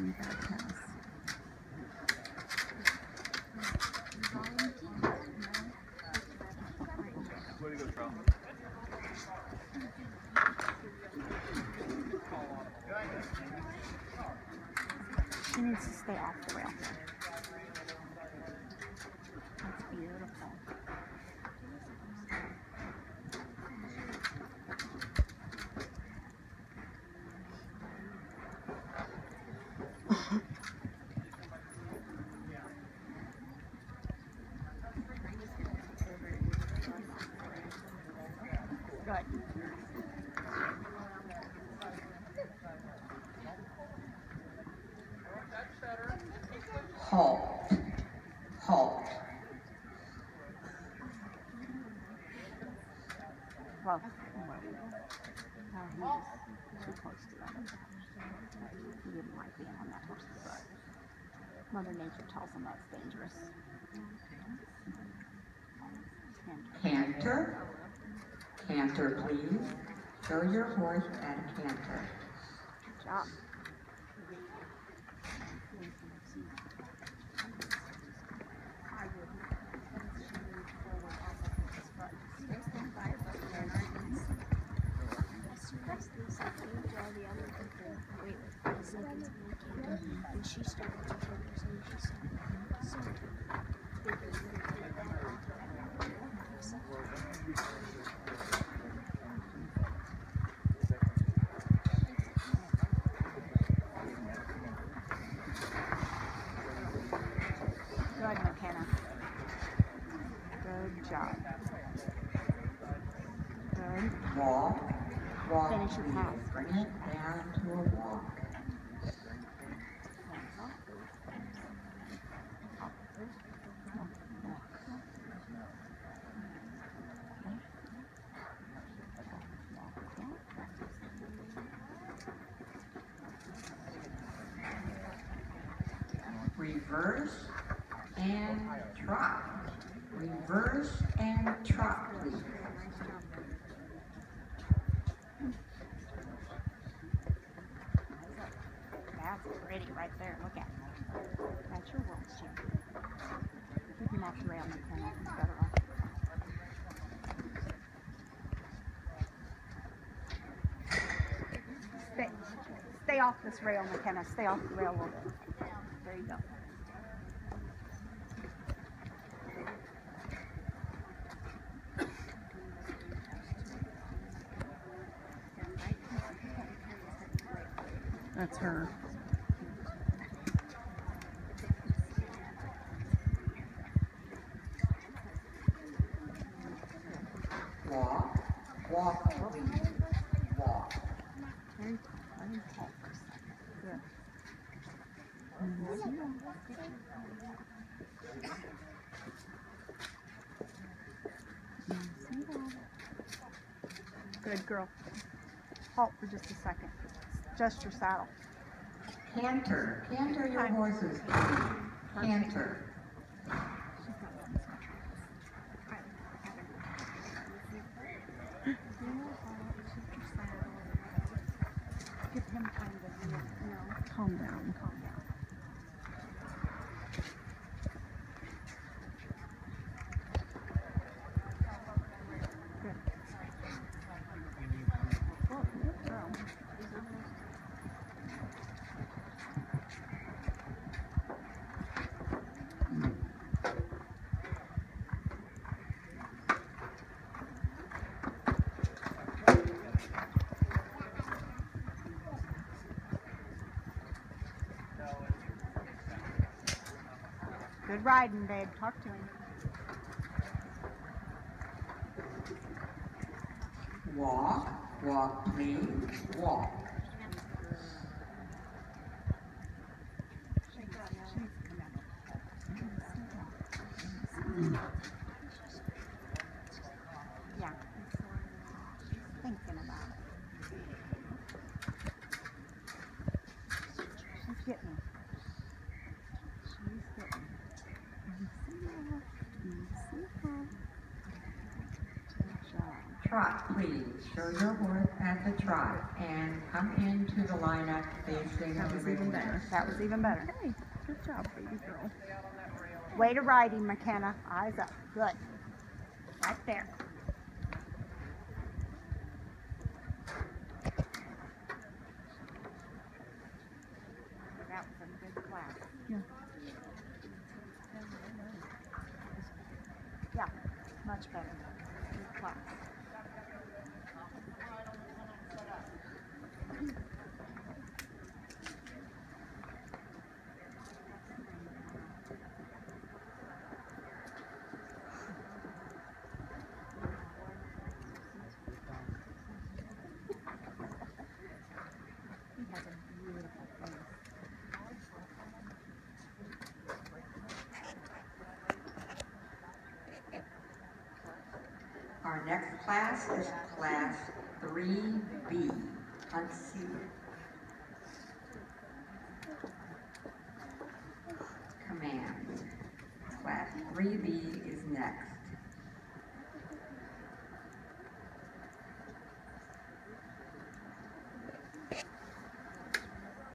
Way to go, Charles. She needs to stay off the rail. That's beautiful. Good. Halt. Halt. Well, he was too close to that. He didn't like being on that horse's butt. Mother Nature tells him that's dangerous. Canter. Canter, please. Show your horse at a canter. Good job. And she started to focus and she said, Good, McKenna. Good job. Good. Walk. Walk, Finish your please. pass. Bring it down to a walk. Reverse and trot. Reverse and trot, please. That's pretty right there. Look at it. That's your world champion. Keep him off the rail, McKenna. He's better off. Stay off this rail, McKenna. Stay off the rail a little bit. There you go. That's her. Walk. Walk, please. Walk. Very cool. Let him talk for a second. Good. Good girl. Halt for just a second. Adjust your saddle. Canter. Canter your horses, please. Canter. Give him kind of, you know, calm down, calm down. Good. Oh, good girl. Good riding, babe. Talk to him. Walk. Walk, please. Walk. Yeah. Thinking about it. She's getting it. She's getting it. You see her. Good job. Trot, please. Show your horse at the trot and come into the lineup facing That the was even ring. better. That was even better. Hey, good job, baby girl. Way to ride him, McKenna. Eyes up. Good. Right there. That was a good class. Yeah. Yeah, much better. Good class. He has a beautiful face. Our next class is Class 3B, unseated. Command. Class 3B is next.